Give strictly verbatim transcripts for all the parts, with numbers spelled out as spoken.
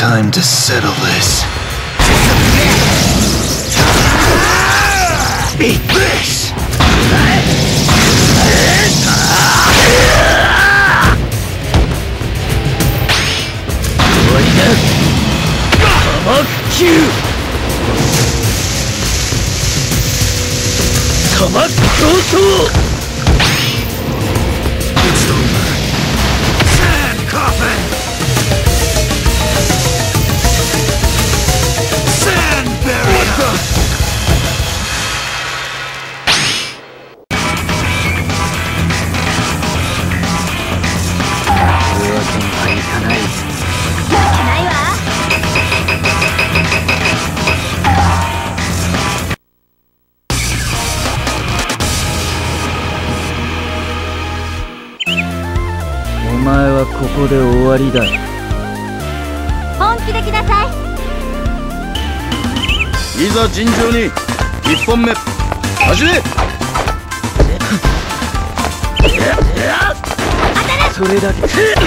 time to settle this. Eat this! It's over. Sand coffin! Sand barrier! お前はここで終わりだ。 本気で来なさい。 いざ尋常に一本目始め。 それだけ。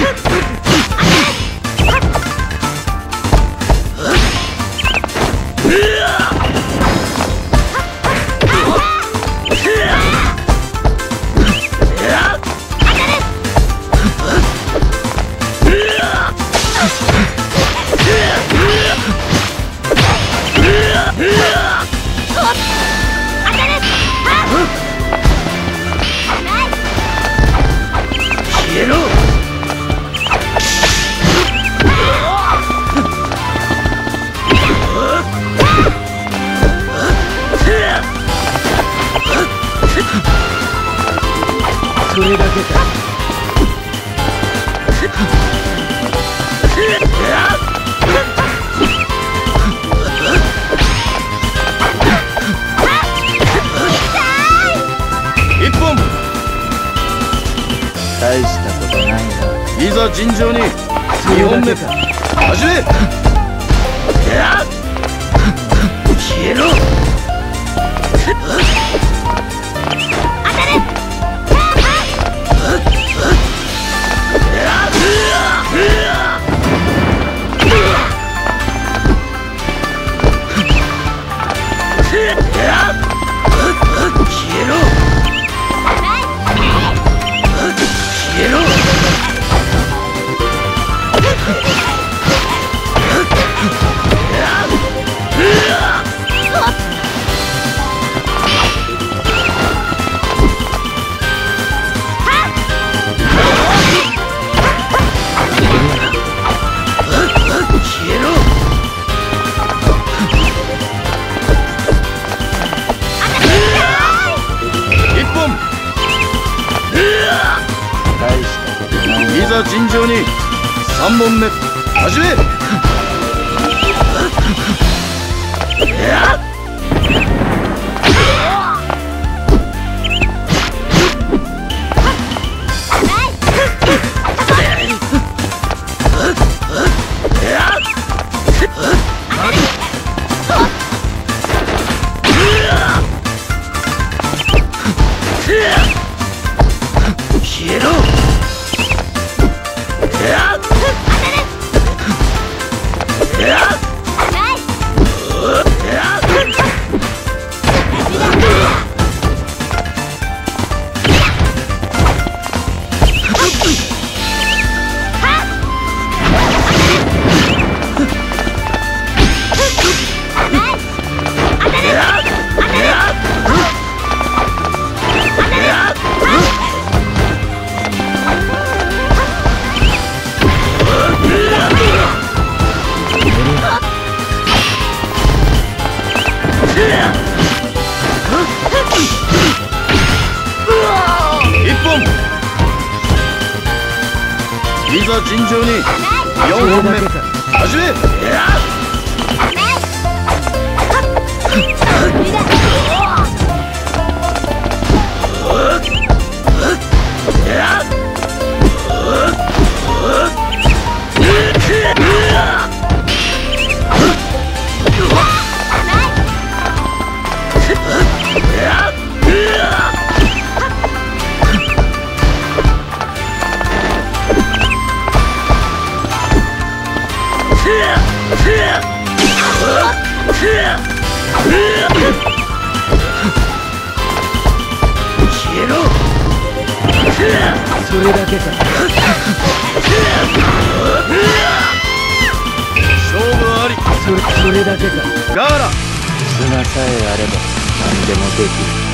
それだけか。 一本。 大したことないな。 いざ尋常に二本目始め。消えろ。いざ尋常に三本目始め。消えろ。いざ尋常によんほんめ始め。 消えろ。 それだけか。 勝負あり。 それそれだけか。 ガーラ。 砂さえあれば何でもできる。